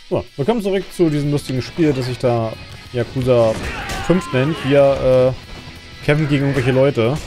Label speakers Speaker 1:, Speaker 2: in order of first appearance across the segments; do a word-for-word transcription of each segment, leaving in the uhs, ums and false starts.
Speaker 1: So, willkommen zurück zu diesem lustigen Spiel, das sich da Yakuza fünf nennt. Wir äh, kämpfen gegen irgendwelche Leute.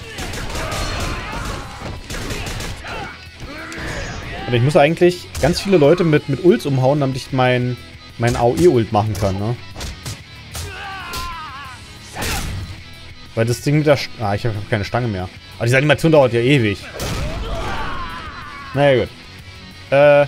Speaker 1: Und ich muss eigentlich ganz viele Leute mit, mit Ults umhauen, damit ich mein, mein A O E-Ult machen kann, ne? Weil das Ding mit der... St ah, ich habe keine Stange mehr. Aber diese Animation dauert ja ewig. Naja, gut. Äh...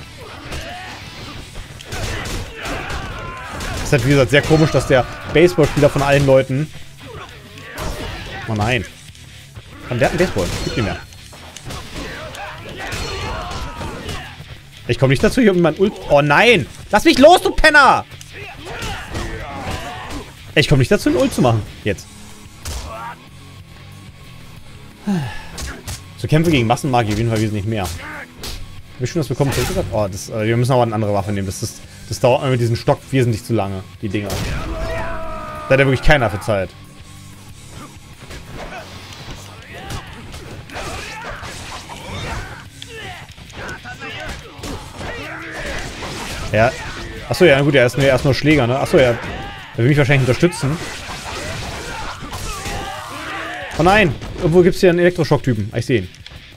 Speaker 1: Ist halt, wie gesagt, sehr komisch, dass der Baseballspieler von allen Leuten... Oh nein. Und der hat einen Baseball. Gib ihn mehr. Ich komme nicht dazu, hier um mein Ult... Oh nein! Lass mich los, du Penner! Ich komme nicht dazu, ein Ult zu machen. Jetzt. So Kämpfe gegen Massenmagie auf jeden Fall wesentlich mehr. Hab ich schon das bekommen? Oh, das, äh, wir müssen aber eine andere Waffe nehmen. Das, ist, das dauert mit diesem Stock wesentlich zu lange, die Dinger. Da hat ja wirklich keiner für Zeit. Ja. Achso, ja, gut, er ist nur, er ist nur Schläger, ne? Achso, ja. Er will mich wahrscheinlich unterstützen. Oh nein! Irgendwo gibt es hier einen Elektroschock-Typen. Ich sehe ihn.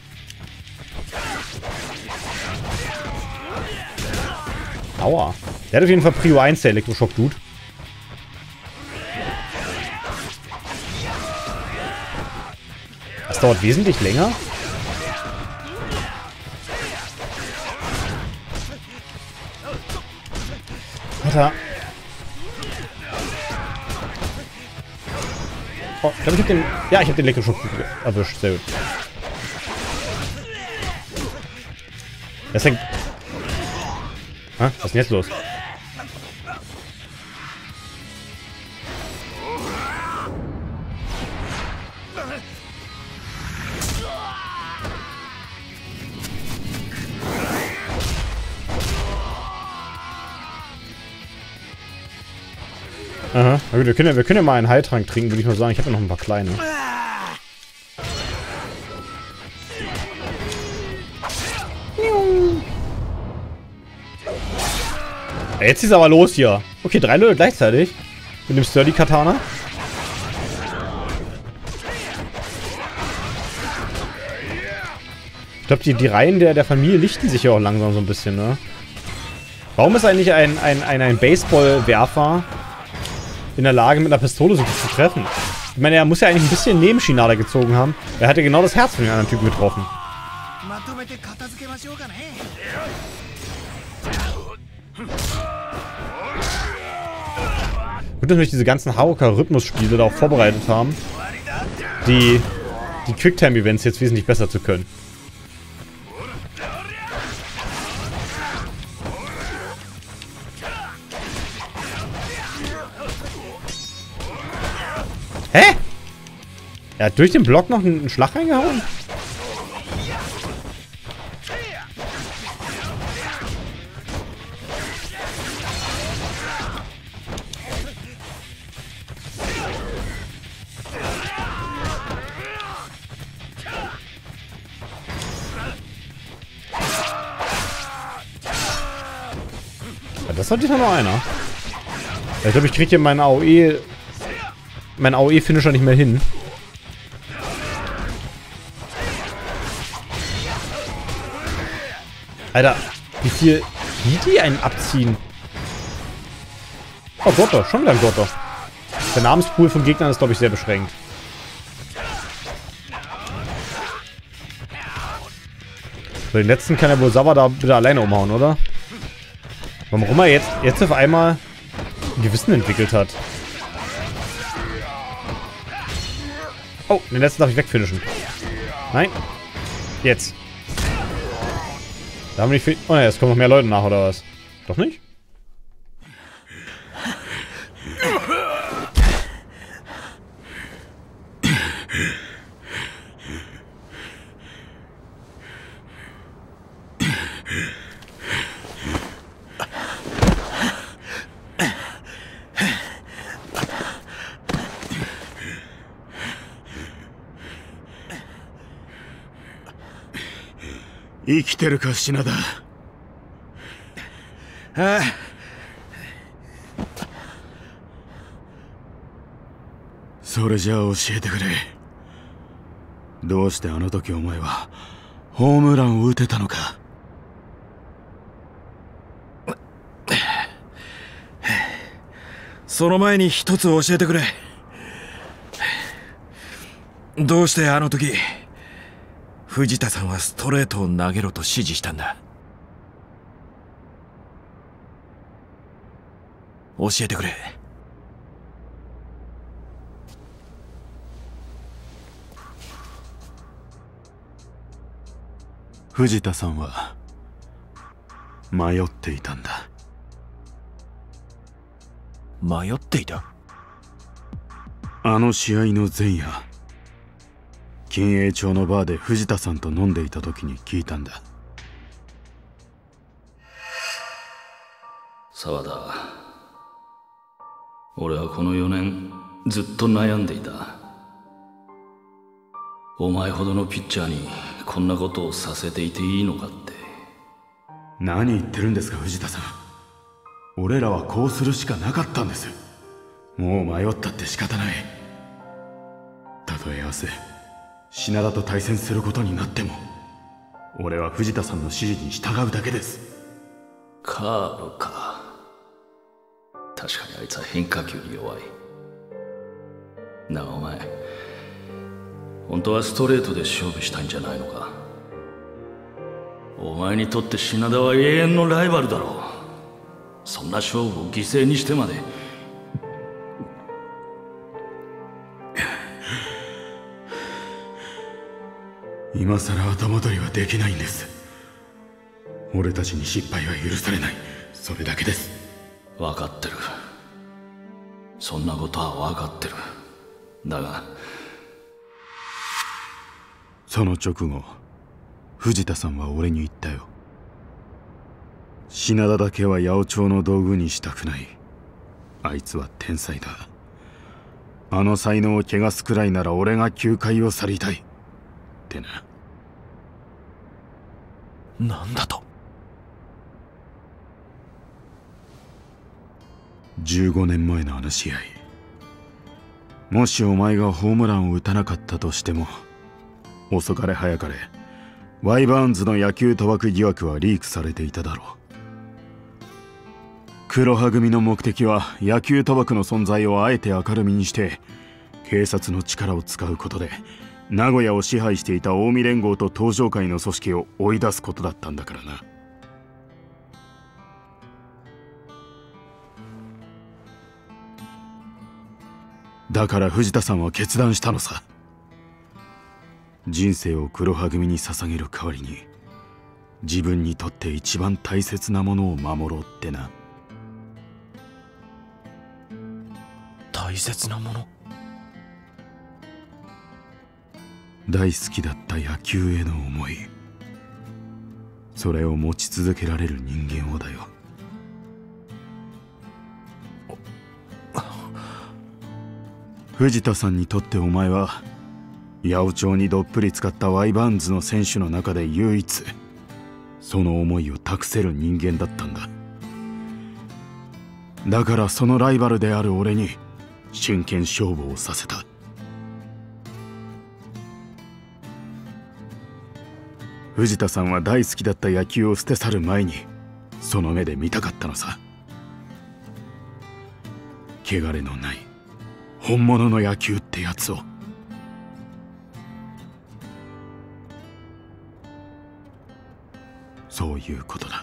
Speaker 1: Aua. Der hat auf jeden Fall Prio eins, der Elektroschock-Dude. Das dauert wesentlich länger. Alter. Oh, ich glaube, ich hab den... Ja, ich habe den Elektroschock erwischt. Sehr gut. Das hängt... Hä? Was ist denn jetzt los? Aha. Na gut, wir können, ja, wir können ja mal einen Heiltrank trinken, würde ich mal sagen. Ich habe ja noch ein paar kleine. Ja, jetzt ist aber los hier. Okay, drei Leute gleichzeitig. Mit dem Sturdy Katana. Ich glaube, die, die Reihen der, der Familie lichten sich ja auch langsam so ein bisschen, ne? Warum ist eigentlich ein, ein, ein, ein Baseballwerfer in der Lage, mit einer Pistole so gut zu treffen? Ich meine, er muss ja eigentlich ein bisschen neben Shinada gezogen haben. Er hat ja genau das Herz von den anderen Typen getroffen. Gut, dass wir diese ganzen Haruka-Rhythmus-Spiele da auch vorbereitet haben, die, die Quicktime-Events jetzt wesentlich besser zu können. Hä? Er hat durch den Block noch einen Schlag reingehauen? Ja, das hat diesmal nur einer. Ich glaube, ich kriege hier meinen A O E... mein A O E-Finisher nicht mehr hin. Alter, wie viel wie die einen abziehen? Oh, Gotter, schon wieder ein Gotter. Der Namenspool von Gegnern ist, glaube ich, sehr beschränkt. So, den letzten kann er wohl Sawa da bitte alleine umhauen, oder? Warum er jetzt, jetzt auf einmal ein Gewissen entwickelt hat. Oh, den letzten darf ich wegfinischen. Nein. Jetzt. Da haben wir nicht viel... Oh ne, jetzt kommen noch mehr Leute nach, oder was? Doch nicht?
Speaker 2: ああ、それじゃあ教えてくれ。どうしてあの時お前はホームランを打てたのか。その前に一つ教えてくれ。どうしてあの時藤田さんはストレートを投げろと指示したんだ。教えてくれ。藤田さんは迷っていたんだ。迷っていた？あの試合の前夜、金栄町のバーで藤田さんと飲んでいた時に聞いたんだ。
Speaker 3: 沢田、俺はこのよねんずっと悩んでいた。お前ほどのピッチャーにこんなことをさせていていいのかって。
Speaker 2: 何言ってるんですか藤田さん。俺らはこうするしかなかったんです。もう迷ったって仕方ない。たとえ明日品田と対戦することになっても、俺は藤田さんの指示に従うだけです。
Speaker 3: カーブか。確かにあいつは変化球に弱い。なあお前、本当はストレートで勝負したいんじゃないのか。お前にとって品田は永遠のライバルだろう。そんな勝負を犠牲にしてまで。
Speaker 2: 今さら後戻りはできないんです。俺たちに失敗は許されない、それだけです。
Speaker 3: 分かってる。そんなことは分かってる。だが
Speaker 2: その直後、藤田さんは俺に言ったよ。品田だけは八百長の道具にしたくない。あいつは天才だ。あの才能を汚すくらいなら俺が球界を去りたいってな。なんだと。じゅうごねんまえのあの試合、もしお前がホームランを打たなかったとしても、遅かれ早かれワイバーンズの野球賭博疑惑はリークされていただろう。黒羽組の目的は野球賭博の存在をあえて明るみにして警察の力を使うことで名古屋を支配していた近江連合と東上会の組織を追い出すことだったんだからな。だから藤田さんは決断したのさ。人生を黒羽組に捧げる代わりに自分にとって一番大切なものを守ろうってな。大切なもの？大好きだった野球への思い、それを持ち続けられる人間をだよ。藤田さんにとってお前は八百長にどっぷり使ったワイバーンズの選手の中で唯一その思いを託せる人間だったんだ。だからそのライバルである俺に真剣勝負をさせた。藤田さんは大好きだった野球を捨て去る前にその目で見たかったのさ。汚れのない本物の野球ってやつを。そういうことだ。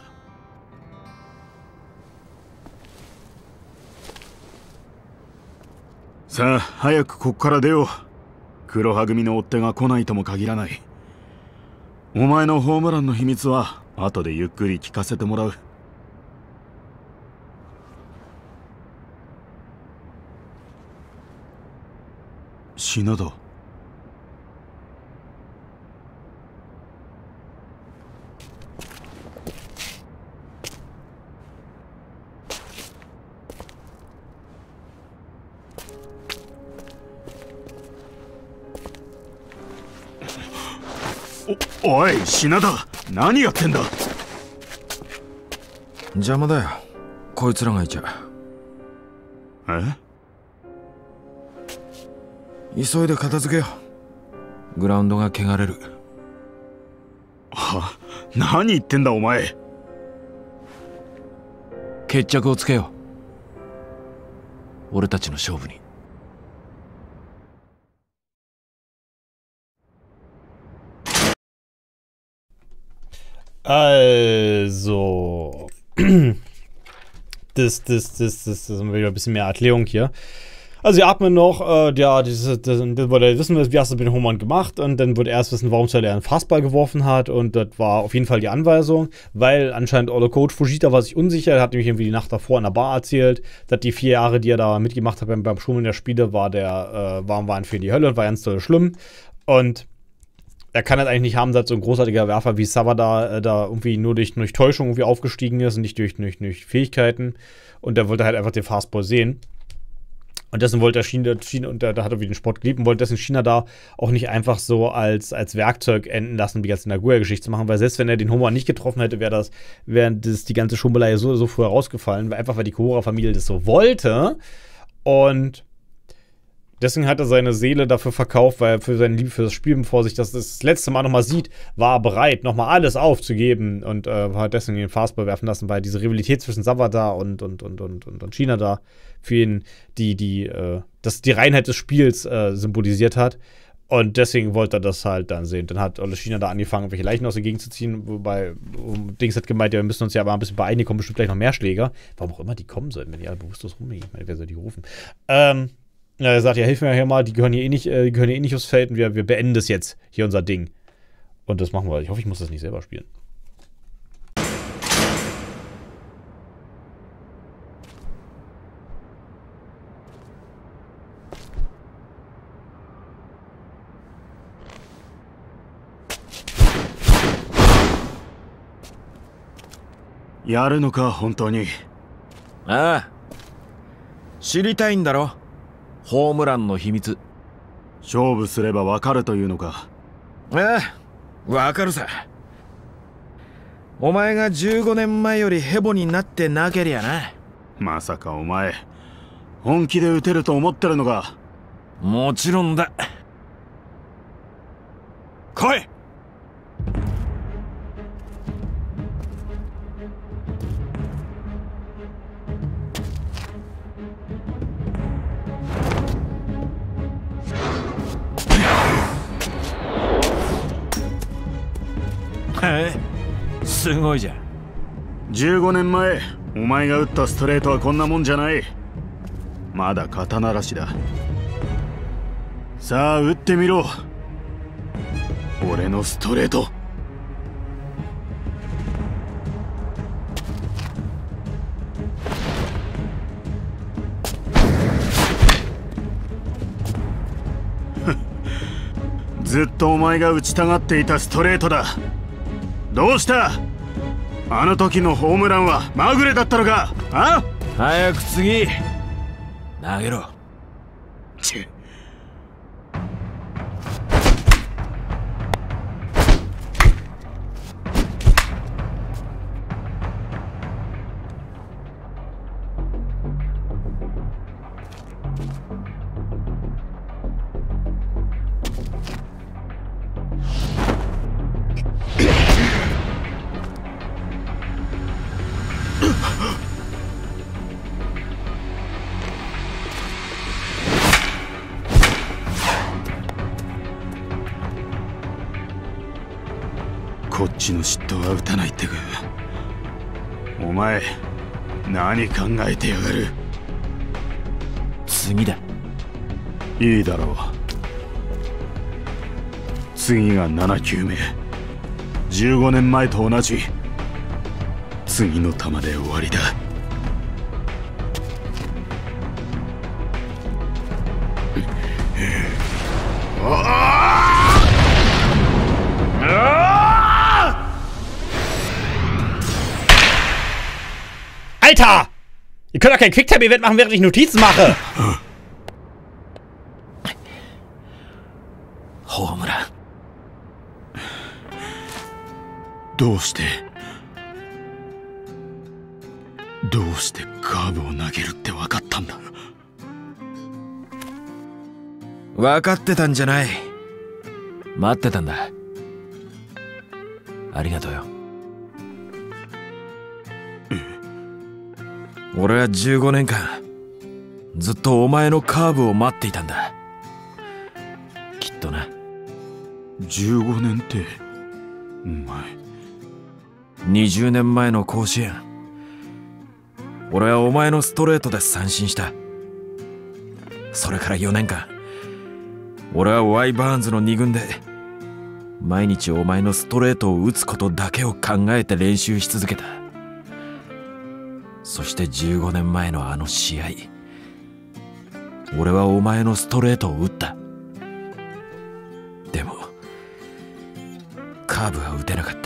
Speaker 2: さあ早くこっから出よう。黒羽組の追っ手が来ないとも限らない。お前のホームランの秘密は後でゆっくり聞かせてもらう。品田。お、おい品田、何やってんだ。
Speaker 4: 邪魔だよ。 こいつらがいちゃ。
Speaker 2: え？
Speaker 4: 急いで片付けよう。グラウンドが汚れる。
Speaker 2: は？何言ってんだお前。
Speaker 4: 決着をつけよう。俺たちの勝負に。
Speaker 1: Also, das, das, das, das ist wieder ein bisschen mehr Erklärung hier. Also, wir atmen noch, äh, ja, dieses, das, das wollte wissen, wie hast du mit dem Hohmann gemacht, und dann wurde erst wissen, warum er einen Fastball geworfen hat, und das war auf jeden Fall die Anweisung, weil anscheinend Olle Coach Fujita war sich unsicher, er hat nämlich irgendwie die Nacht davor in der Bar erzählt, dass die vier Jahre, die er da mitgemacht hat beim, beim Schummeln der Spiele, war der, äh, waren, waren für die Hölle und war ganz doll schlimm, und er kann halt eigentlich nicht haben, dass so ein großartiger Werfer wie Sawada äh, da irgendwie nur durch, durch Täuschung irgendwie aufgestiegen ist und nicht durch, durch, durch Fähigkeiten. Und er wollte halt einfach den Fastball sehen. Und dessen wollte er China, China und da, da hat er wieder den Sport geliebt und wollte dessen China da auch nicht einfach so als, als Werkzeug enden lassen, wie jetzt in der Nagoya-Geschichte zu machen, weil selbst wenn er den Homer nicht getroffen hätte, wäre das, wäre das die ganze Schummelei so, so früher rausgefallen, weil einfach weil die Kohora-Familie das so wollte. Und deswegen hat er seine Seele dafür verkauft, weil er für seine Liebe für das Spiel, bevor er sich das das letzte Mal nochmal sieht, war er bereit, nochmal alles aufzugeben, und äh, hat deswegen den Fastball werfen lassen, weil diese Rivalität zwischen Sawada und, und, und, und, und, und China da für ihn die, die, äh, das, die Reinheit des Spiels äh, symbolisiert hat. Und deswegen wollte er das halt dann sehen. Dann hat Olle China da angefangen, welche Leichen aus der Gegend zu ziehen, wobei um, Dings hat gemeint, ja, wir müssen uns ja aber ein bisschen beeilen, hier kommen bestimmt gleich noch mehr Schläger. Warum auch immer die kommen sollten, wenn die alle bewusstlos rumliegen. Ich meine, wer soll die rufen? Ähm, Ja, er sagt, ja, hilf mir hier mal, die gehören hier eh nicht, äh, die gehören hier eh nicht aufs Feld, und wir, wir beenden das jetzt, hier unser Ding. Und das machen wir. Ich hoffe, ich muss das nicht selber spielen.
Speaker 2: やるのか本当に。
Speaker 4: ああ、知りたいんだろ、ホームランの秘密。
Speaker 2: 勝負すればわかるというのか。
Speaker 4: ああ、わかるさ。お前がじゅうごねんまえよりヘボになってなけりゃな。
Speaker 2: まさかお前本気で打てると思ってるのか。
Speaker 4: もちろんだ。来い。すごいじゃん。
Speaker 2: じゅうごねんまえお前が打ったストレートはこんなもんじゃない。まだ刀らしだ。さあ打ってみろ、俺のストレート。ずっとお前が打ちたがっていたストレートだ。どうした？あの時のホームランはまぐれだったのか？あ？
Speaker 4: 早く次投げろ。
Speaker 2: チッ。こっちの嫉妬は打たないってか。お前何考えてやがる。
Speaker 4: 次だ。
Speaker 2: いいだろう。次がなな球目。じゅうごねんまえと同じ。次の球で終わりだ。
Speaker 1: Alter! Ihr könnt doch kein Quicktime-Event machen, während ich Notizen mache!
Speaker 4: ホームラン。
Speaker 2: どうしてどうしてカーブを投げるって分かったんだ。
Speaker 4: 分かってたんじゃない。待ってたんだ。ありがとうよ。俺はじゅうごねんかんずっとお前のカーブを待っていたんだ。きっとな。
Speaker 2: じゅうごねんってお前。
Speaker 4: にじゅうねんまえの甲子園、俺はお前のストレートで三振した。それからよねんかん、俺はワイバーンズのに軍で毎日お前のストレートを打つことだけを考えて練習し続けた。そしてじゅうごねんまえのあの試合、俺はお前のストレートを打った。でもカーブは打てなかった。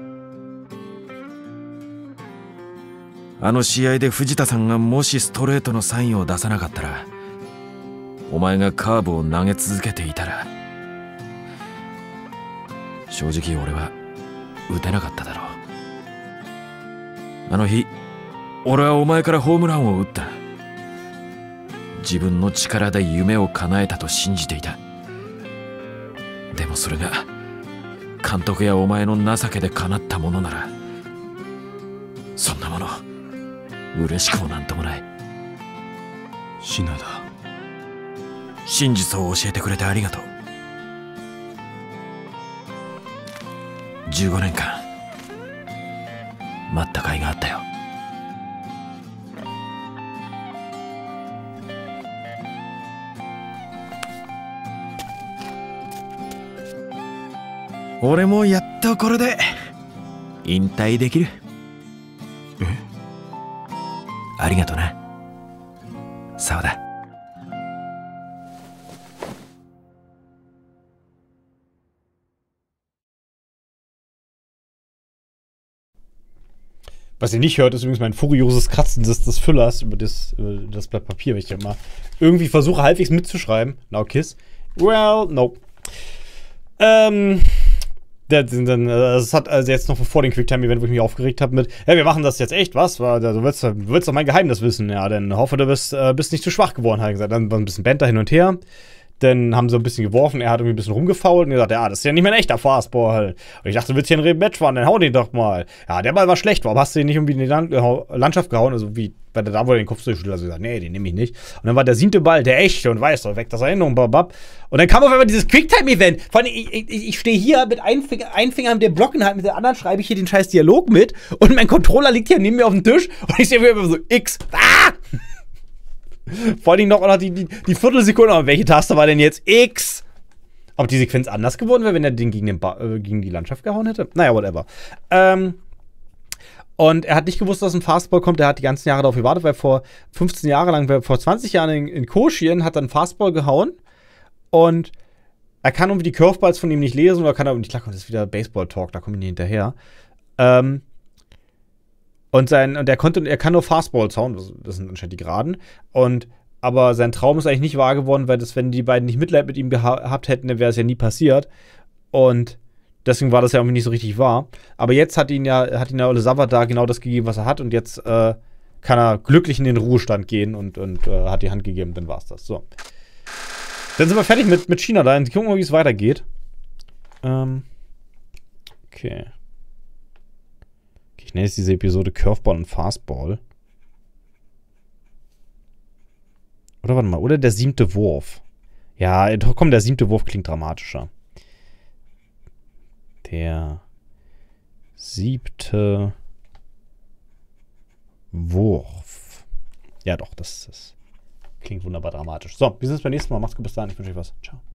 Speaker 4: あの試合で藤田さんがもしストレートのサインを出さなかったら、お前がカーブを投げ続けていたら、正直俺は打てなかっただろう。あの日俺はお前からホームランを打った。自分の力で夢を叶えたと信じていた。でもそれが監督やお前の情けで叶ったものなら、そんなもの嬉しくもなんともない。
Speaker 2: 品田、
Speaker 4: 真実を教えてくれてありがとう。じゅうごねんかん待った甲斐があったよ。俺もやっとこれで引退できる。
Speaker 2: え？
Speaker 4: ありがとな、沢田。
Speaker 1: Was ihr nicht hört, ist übrigens mein furioses Kratzen des, des Füllers über das, über das Blatt Papier, wenn ich ja mal irgendwie versuche, halbwegs mitzuschreiben. Now kiss. Well, no. Ähm, das, das hat also jetzt noch vor dem Quicktime-Event, wo ich mich aufgeregt habe mit, ja, wir machen das jetzt echt, was? Du willst, du willst doch mein Geheimnis wissen. Ja, dann hoffe, du bist, äh, bist nicht zu schwach geworden, hat er gesagt. Dann war ein bisschen Banter hin und her. Dann haben sie ein bisschen geworfen, er hat irgendwie ein bisschen rumgefault und gesagt, ja, das ist ja nicht mehr ein echter Fastball. Und ich dachte, du willst hier ein Rematch fahren, dann hau den doch mal. Ja, der Ball war schlecht, warum hast du den nicht irgendwie in die Land Landschaft gehauen? Also wie bei der Dame, wo er den Kopf durchschüttelt, also gesagt, nee, den nehme ich nicht. Und dann war der siebte Ball, der echte und weiß doch, weg das Erinnerung, babab. Und dann kam auf einmal dieses Quicktime-Event. Vor allem, ich, ich, ich stehe hier mit einem Finger, einem Finger mit dem Block in der Hand, mit der anderen schreibe ich hier den scheiß Dialog mit und mein Controller liegt hier neben mir auf dem Tisch und ich sehe immer so X. Ah! Vor allem noch, noch die, die, die Viertelsekunde. Aber welche Taste war denn jetzt? X! Ob die Sequenz anders geworden wäre, wenn er den gegen, den ba äh, gegen die Landschaft gehauen hätte? Naja, whatever. Ähm, und er hat nicht gewusst, dass ein Fastball kommt. Er hat die ganzen Jahre darauf gewartet, weil vor fünfzehn Jahre lang, vor zwanzig Jahren in, in Koshien hat er einen Fastball gehauen. Und er kann irgendwie die Curveballs von ihm nicht lesen. Oder kann er, nicht klar, das ist wieder Baseball-Talk, da komme ich nicht hinterher. Ähm, Und, sein, und er konnte, er kann nur Fastballs hauen, das sind anscheinend die Geraden. Und, aber sein Traum ist eigentlich nicht wahr geworden, weil das, wenn die beiden nicht Mitleid mit ihm gehabt hätten, dann wäre es ja nie passiert. Und deswegen war das ja irgendwie nicht so richtig wahr. Aber jetzt hat ihn ja, hat ihn ja Olesawa da genau das gegeben, was er hat. Und jetzt äh, kann er glücklich in den Ruhestand gehen und, und äh, hat die Hand gegeben, dann war's das. So. Dann sind wir fertig mit, mit China da. Und gucken wir, wie es weitergeht. Ähm. Okay. Ich nenne jetzt diese Episode Curveball und Fastball. Oder warte mal, oder der siebte Wurf. Ja, komm, der siebte Wurf klingt dramatischer. Der siebte Wurf. Ja doch, das, das klingt wunderbar dramatisch. So, wir sehen uns beim nächsten Mal. Macht's gut, bis dahin. Ich wünsche euch was. Ciao.